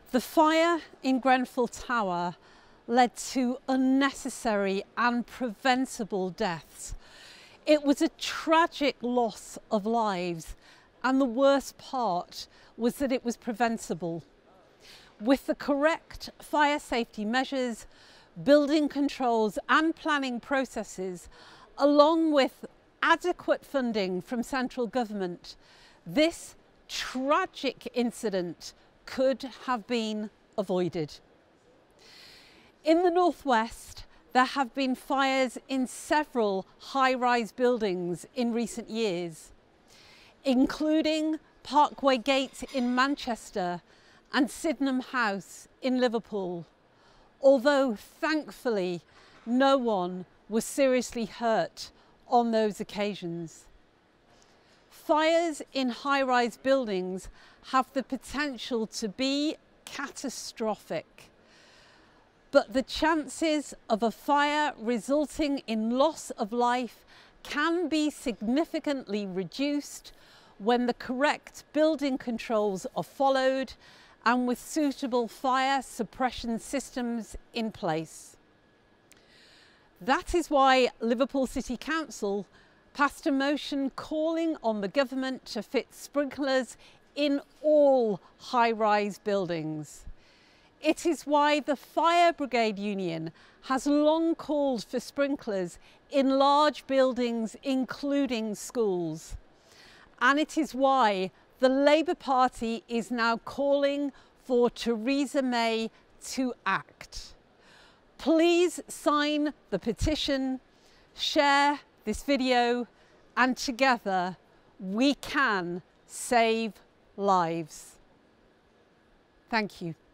The fire in Grenfell Tower led to unnecessary and preventable deaths. It was a tragic loss of lives, and the worst part was that it was preventable. With the correct fire safety measures, building controls and planning processes, along with adequate funding from central government, this tragic incident could have been avoided. In the northwest, there have been fires in several high-rise buildings in recent years, including Parkway Gate in Manchester and Sydenham House in Liverpool, although thankfully no one was seriously hurt on those occasions. Fires in high-rise buildings have the potential to be catastrophic, but the chances of a fire resulting in loss of life can be significantly reduced when the correct building controls are followed and with suitable fire suppression systems in place. That is why Liverpool City Council passed a motion calling on the government to fit sprinklers in all high-rise buildings. It is why the Fire Brigade Union has long called for sprinklers in large buildings, including schools. And it is why the Labour Party is now calling for Theresa May to act. Please sign the petition, share this video, and together we can save lives. Thank you.